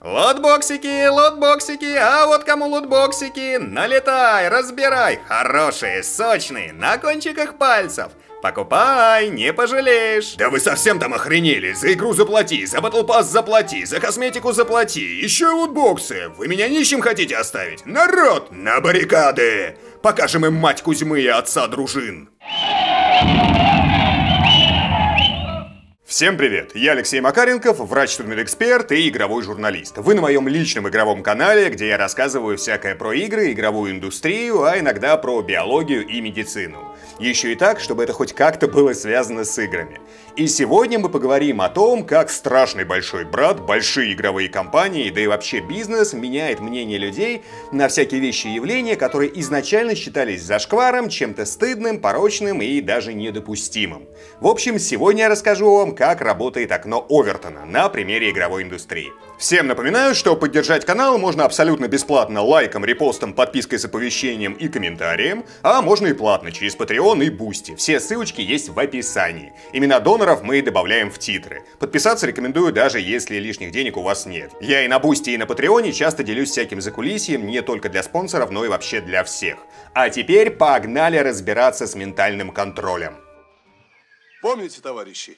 Лотбоксики, лотбоксики, а вот кому лотбоксики, налетай, разбирай, хорошие, сочные, на кончиках пальцев. Покупай, не пожалеешь. Да вы совсем там охренели? За игру заплати, за Battle Pass заплати, за косметику заплати, еще и лутбоксы. Вы меня нищим хотите оставить? Народ, на баррикады! Покажем им мать Кузьмы и отца дружин. Всем привет, я Алексей Макаренков, врач-судмедэксперт и игровой журналист. Вы на моем личном игровом канале, где я рассказываю всякое про игры, игровую индустрию, а иногда про биологию и медицину. Еще и так, чтобы это хоть как-то было связано с играми. И сегодня мы поговорим о том, как страшный большой брат, большие игровые компании, да и вообще бизнес меняет мнение людей на всякие вещи и явления, которые изначально считались зашкваром, чем-то стыдным, порочным и даже недопустимым. В общем, сегодня я расскажу вам, как работает окно Овертона на примере игровой индустрии. Всем напоминаю, что поддержать канал можно абсолютно бесплатно лайком, репостом, подпиской с оповещением и комментарием, а можно и платно через Patreon и Boosty. Все ссылочки есть в описании. Имена доноров мы добавляем в титры. Подписаться рекомендую, даже если лишних денег у вас нет. Я и на Boosty, и на Patreon часто делюсь всяким закулисьем, не только для спонсоров, но и вообще для всех. А теперь погнали разбираться с ментальным контролем. Помните, товарищи,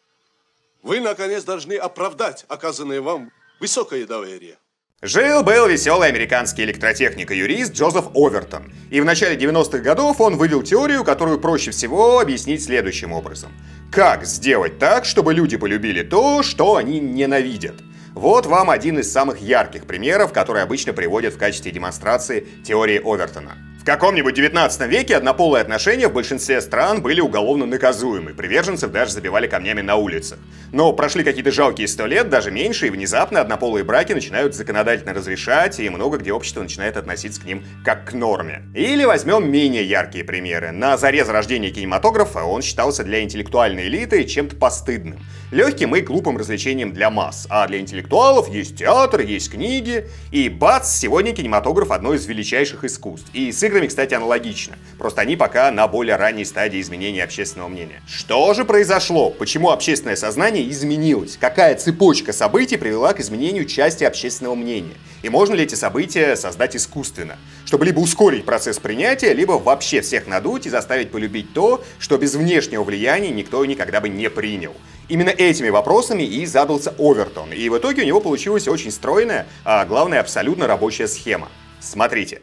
вы, наконец, должны оправдать оказанное вам высокое доверие. Жил-был веселый американский электротехник и юрист Джозеф Овертон. И в начале 90-х годов он вывел теорию, которую проще всего объяснить следующим образом. Как сделать так, чтобы люди полюбили то, что они ненавидят? Вот вам один из самых ярких примеров, которые обычно приводят в качестве демонстрации теории Овертона. В каком-нибудь 19 веке однополые отношения в большинстве стран были уголовно наказуемы, приверженцев даже забивали камнями на улицах. Но прошли какие-то жалкие 100 лет, даже меньше, и внезапно однополые браки начинают законодательно разрешать, и много где общество начинает относиться к ним как к норме. Или возьмем менее яркие примеры. На заре зарождения кинематографа он считался для интеллектуальной элиты чем-то постыдным, легким и глупым развлечением для масс, а для интеллектуалов есть театр, есть книги, и бац, сегодня кинематограф одно из величайших искусств. И с играми, кстати, аналогично. Просто они пока на более ранней стадии изменения общественного мнения. Что же произошло? Почему общественное сознание изменилось? Какая цепочка событий привела к изменению части общественного мнения? И можно ли эти события создать искусственно? Чтобы либо ускорить процесс принятия, либо вообще всех надуть и заставить полюбить то, что без внешнего влияния никто никогда бы не принял. Именно этими вопросами и задался Овертон. И в итоге у него получилась очень стройная, а главное, абсолютно рабочая схема. Смотрите.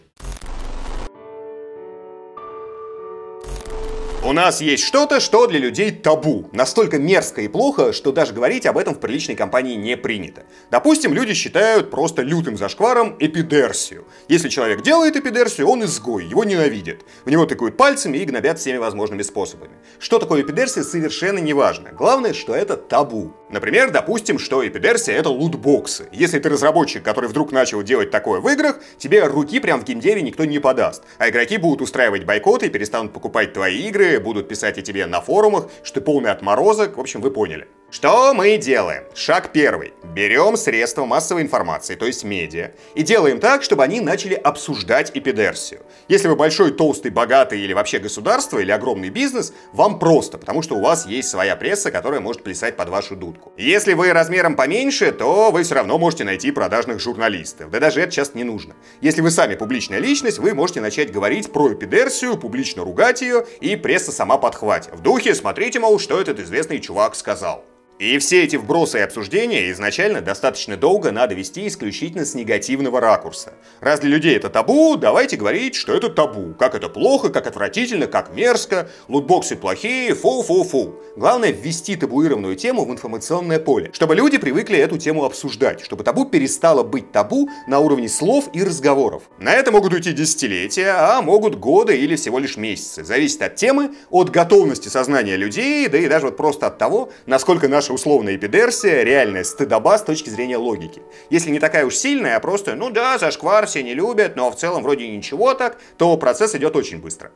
У нас есть что-то, что для людей табу. Настолько мерзко и плохо, что даже говорить об этом в приличной компании не принято. Допустим, люди считают просто лютым зашкваром эпидерсию. Если человек делает эпидерсию, он изгой, его ненавидят. В него тыкают пальцами и гнобят всеми возможными способами. Что такое эпидерсия, совершенно не важно. Главное, что это табу. Например, допустим, что эпидерсия — это лутбоксы. Если ты разработчик, который вдруг начал делать такое в играх, тебе руки прям в геймдеве никто не подаст. А игроки будут устраивать бойкоты, перестанут покупать твои игры, будут писать о тебе на форумах, что ты полный отморозок. В общем, вы поняли. Что мы делаем? Шаг первый. Берем средства массовой информации, то есть медиа, и делаем так, чтобы они начали обсуждать эпидерсию. Если вы большой, толстый, богатый или вообще государство, или огромный бизнес, вам просто, потому что у вас есть своя пресса, которая может плясать под вашу дудку. Если вы размером поменьше, то вы все равно можете найти продажных журналистов. Да даже это часто не нужно. Если вы сами публичная личность, вы можете начать говорить про эпидерсию, публично ругать ее, и пресса сама подхватит. В духе «смотрите, мол, что этот известный чувак сказал». И все эти вбросы и обсуждения изначально достаточно долго надо вести исключительно с негативного ракурса. Раз для людей это табу, давайте говорить, что это табу. Как это плохо, как отвратительно, как мерзко, лутбоксы плохие, фу-фу-фу. Главное ввести табуированную тему в информационное поле, чтобы люди привыкли эту тему обсуждать, чтобы табу перестало быть табу на уровне слов и разговоров. На это могут уйти десятилетия, а могут годы или всего лишь месяцы. Зависит от темы, от готовности сознания людей, да и даже вот просто от того, насколько наша условная эпидерсия реальная стыдоба с точки зрения логики. Если не такая уж сильная, а просто, ну да, зашквар все не любят, но в целом вроде ничего так, то процесс идет очень быстро.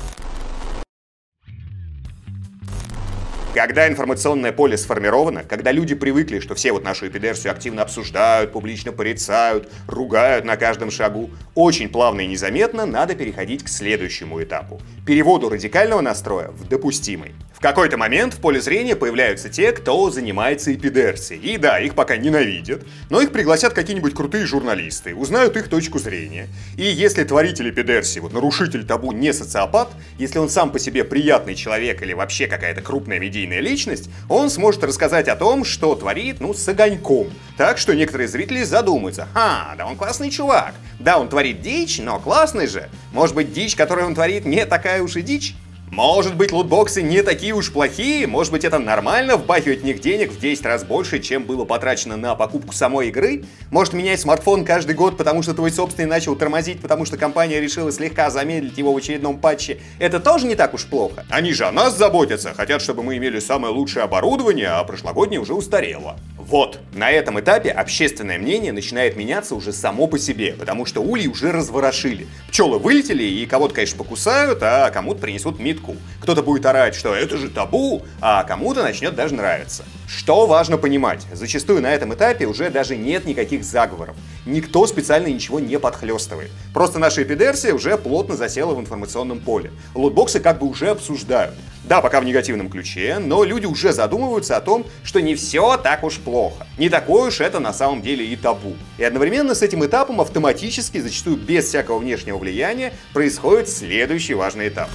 Когда информационное поле сформировано, когда люди привыкли, что все вот нашу эпидерсию активно обсуждают, публично порицают, ругают на каждом шагу, очень плавно и незаметно надо переходить к следующему этапу – переводу радикального настроя в допустимый. В какой-то момент в поле зрения появляются те, кто занимается эпидерсией. И да, их пока ненавидят, но их пригласят какие-нибудь крутые журналисты, узнают их точку зрения. И если творитель эпидерсии, вот нарушитель табу, не социопат, если он сам по себе приятный человек или вообще какая-то крупная медийная личность, он сможет рассказать о том, что творит, с огоньком. Так что некоторые зрители задумаются: да он классный чувак, да он творит дичь, но классный же. Может быть, дичь, которую он творит, не такая уж и дичь? Может быть, лутбоксы не такие уж плохие, может быть, это нормально вбахивать в них денег в 10 раз больше, чем было потрачено на покупку самой игры? Может, менять смартфон каждый год, потому что твой собственный начал тормозить, потому что компания решила слегка замедлить его в очередном патче? Это тоже не так уж плохо. Они же о нас заботятся, хотят, чтобы мы имели самое лучшее оборудование, а прошлогоднее уже устарело. Вот, на этом этапе общественное мнение начинает меняться уже само по себе, потому что ульи уже разворошили. Пчелы вылетели и кого-то, конечно, покусают, а кому-то принесут метку. Кто-то будет орать, что это же табу, а кому-то начнет даже нравиться. Что важно понимать, зачастую на этом этапе уже даже нет никаких заговоров. Никто специально ничего не подхлестывает. Просто наша эпидерсия уже плотно засела в информационном поле. Лутбоксы как бы уже обсуждают. Да, пока в негативном ключе, но люди уже задумываются о том, что не все так уж плохо. Не такое уж это на самом деле и табу. И одновременно с этим этапом автоматически, зачастую без всякого внешнего влияния, происходит следующий важный этап.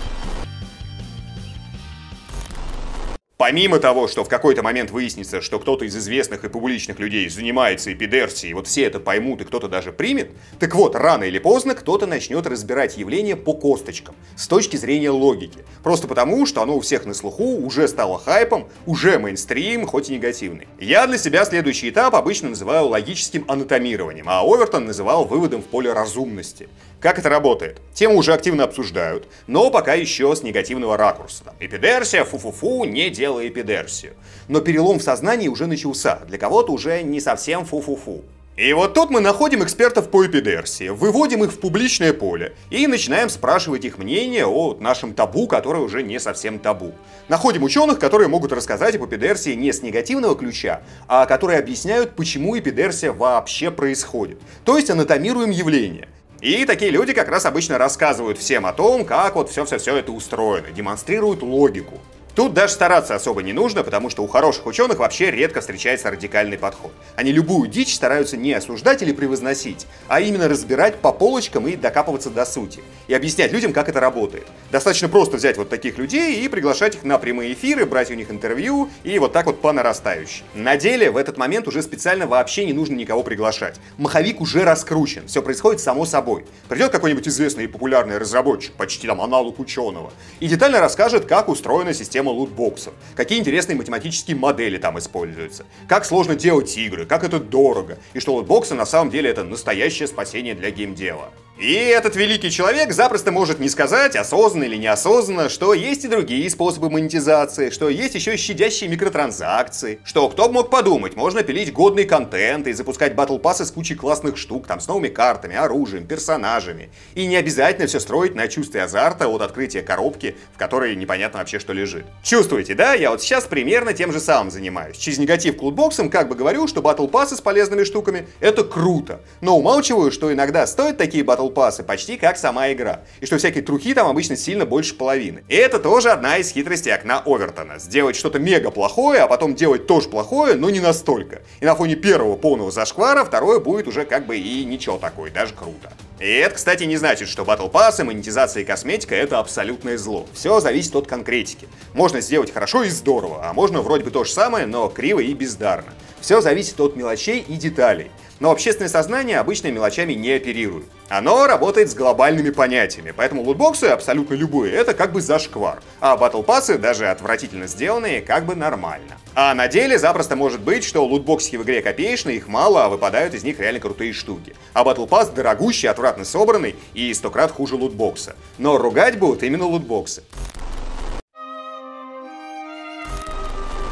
Помимо того, что в какой-то момент выяснится, что кто-то из известных и публичных людей занимается эпидерсией, вот все это поймут и кто-то даже примет, так вот, рано или поздно кто-то начнет разбирать явление по косточкам, с точки зрения логики. Просто потому, что оно у всех на слуху, уже стало хайпом, уже мейнстрим, хоть и негативный. Я для себя следующий этап обычно называю логическим анатомированием, а Овертон называл выводом в поле разумности. Как это работает? Тему уже активно обсуждают, но пока еще с негативного ракурса. Эпидерсия, фу-фу-фу, не делай эпидерсию. Но перелом в сознании уже начался, для кого-то уже не совсем фу-фу-фу. И вот тут мы находим экспертов по эпидерсии, выводим их в публичное поле и начинаем спрашивать их мнение о нашем табу, которое уже не совсем табу. Находим ученых, которые могут рассказать об эпидерсии не с негативного ключа, а которые объясняют, почему эпидерсия вообще происходит. То есть анатомируем явление. И такие люди как раз обычно рассказывают всем о том, как вот все это устроено, демонстрируют логику. Тут даже стараться особо не нужно, потому что у хороших ученых вообще редко встречается радикальный подход. Они любую дичь стараются не осуждать или превозносить, а именно разбирать по полочкам и докапываться до сути. И объяснять людям, как это работает. Достаточно просто взять вот таких людей и приглашать их на прямые эфиры, брать у них интервью и вот так вот по нарастающей. На деле в этот момент уже специально вообще не нужно никого приглашать. Маховик уже раскручен, все происходит само собой. Придет какой-нибудь известный и популярный разработчик, почти там аналог ученого, и детально расскажет, как устроена система лутбоксов, какие интересные математические модели там используются, как сложно делать игры, как это дорого, и что лутбоксы на самом деле это настоящее спасение для геймдева. И этот великий человек запросто может не сказать, осознанно или неосознанно, что есть и другие способы монетизации, что есть еще и щадящие микротранзакции, что кто бы мог подумать, можно пилить годный контент и запускать батл-пассы с кучей классных штук, там с новыми картами, оружием, персонажами. И не обязательно все строить на чувстве азарта от открытия коробки, в которой непонятно вообще что лежит. Чувствуете, да? Я вот сейчас примерно тем же самым занимаюсь. Через негатив к лутбоксам как бы говорю, что батл-пассы с полезными штуками это круто, но умалчиваю, что иногда стоят такие батл-пассы почти как сама игра, и что всякие трухи там обычно сильно больше половины. И это тоже одна из хитростей окна Овертона. Сделать что-то мега плохое, а потом делать тоже плохое, но не настолько. И на фоне первого полного зашквара второе будет уже как бы и ничего такое, даже круто. И это, кстати, не значит, что батл-пассы, монетизация и косметика это абсолютное зло. Все зависит от конкретики. Можно сделать хорошо и здорово, а можно вроде бы то же самое, но криво и бездарно. Все зависит от мелочей и деталей. Но общественное сознание обычно мелочами не оперирует. Оно работает с глобальными понятиями, поэтому лутбоксы, абсолютно любые, это как бы зашквар. А батл-пассы, даже отвратительно сделанные, как бы нормально. А на деле запросто может быть, что лутбоксики в игре копеечные, их мало, а выпадают из них реально крутые штуки. А батл-пасс дорогущий, отвратно собранный и 100 крат хуже лутбокса. Но ругать будут именно лутбоксы.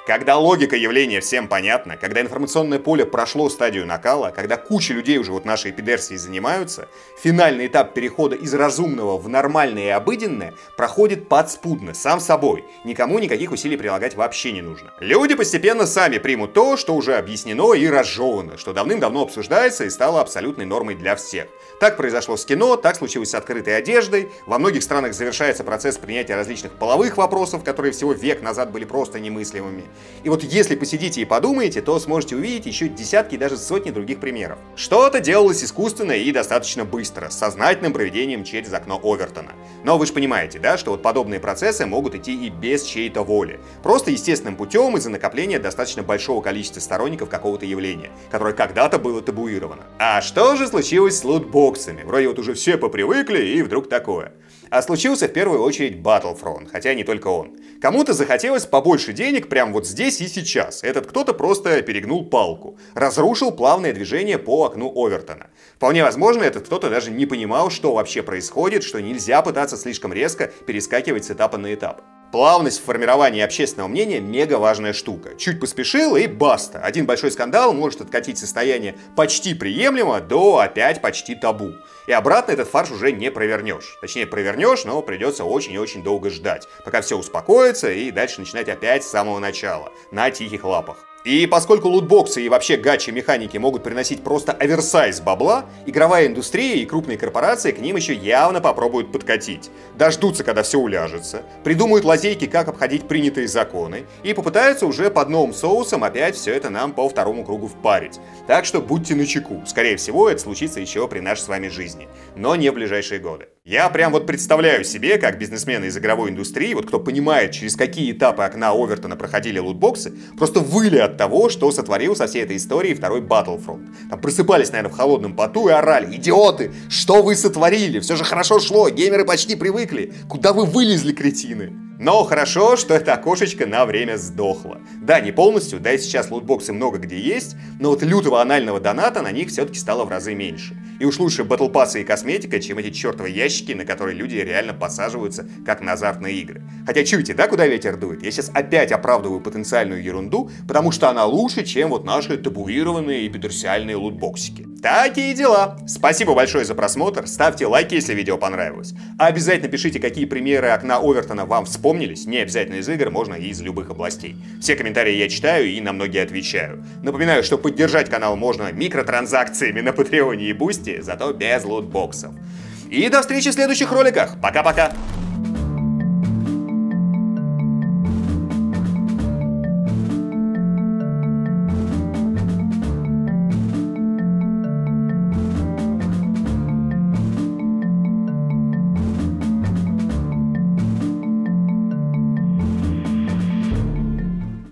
Когда логика явления всем понятна, когда информационное поле прошло стадию накала, когда куча людей уже вот нашей эпидерсией занимаются, финальный этап перехода из разумного в нормальное и обыденное проходит подспудно, сам собой. Никому никаких усилий прилагать вообще не нужно. Люди постепенно сами примут то, что уже объяснено и разжевано, что давным-давно обсуждается и стало абсолютной нормой для всех. Так произошло с кино, так случилось с открытой одеждой, во многих странах завершается процесс принятия различных половых вопросов, которые всего век назад были просто немыслимыми. И вот если посидите и подумаете, то сможете увидеть еще десятки и даже сотни других примеров. Что-то делалось искусственно и достаточно быстро, с сознательным проведением через окно Овертона. Но вы же понимаете, да, что вот подобные процессы могут идти и без чьей-то воли. Просто естественным путем из-за накопления достаточно большого количества сторонников какого-то явления, которое когда-то было табуировано. А что же случилось с лутбоксами? Вроде вот уже все попривыкли, и вдруг такое. А случился в первую очередь Battlefront, хотя не только он. Кому-то захотелось побольше денег прямо вот здесь и сейчас. Этот кто-то просто перегнул палку, разрушил плавное движение по окну Овертона. Вполне возможно, этот кто-то даже не понимал, что вообще происходит, что нельзя пытаться слишком резко перескакивать с этапа на этап. Плавность в формировании общественного мнения – мега важная штука. Чуть поспешил и баста. Один большой скандал может откатить состояние почти приемлемо до опять почти табу. И обратно этот фарш уже не провернешь. Точнее, провернешь, но придется очень и очень долго ждать, пока все успокоится и дальше начинать опять с самого начала, на тихих лапах. И поскольку лутбоксы и вообще гачи-механики могут приносить просто оверсайз бабла, игровая индустрия и крупные корпорации к ним еще явно попробуют подкатить. Дождутся, когда все уляжется, придумают лазейки, как обходить принятые законы, и попытаются уже под новым соусом опять все это нам по второму кругу впарить. Так что будьте начеку, скорее всего это случится еще при нашей с вами жизни, но не в ближайшие годы. Я прям вот представляю себе, как бизнесмены из игровой индустрии, вот кто понимает, через какие этапы окна Овертона проходили лутбоксы, просто выли от того, что сотворил со всей этой историей второй Battlefront. Там просыпались, наверное, в холодном поту и орали: идиоты, что вы сотворили? Все же хорошо шло, геймеры почти привыкли. Куда вы вылезли, кретины? Но хорошо, что это окошечко на время сдохло. Да, не полностью, да и сейчас лутбоксы много где есть, но вот лютого анального доната на них все-таки стало в разы меньше. И уж лучше батлпассы и косметика, чем эти чертовы ящики, на которые люди реально подсаживаются, как на азартные игры. Хотя чуете, да, куда ветер дует? Я сейчас опять оправдываю потенциальную ерунду, потому что она лучше, чем вот наши табуированные эпидерсиальные лутбоксики. Такие дела. Спасибо большое за просмотр, ставьте лайки, если видео понравилось. А обязательно пишите, какие примеры окна Овертона вам вспомнились, не обязательно из игр, можно и из любых областей. Все комментарии я читаю и на многие отвечаю. Напоминаю, что поддержать канал можно микротранзакциями на Патреоне и Бусти, зато без лутбоксов. И до встречи в следующих роликах. Пока-пока!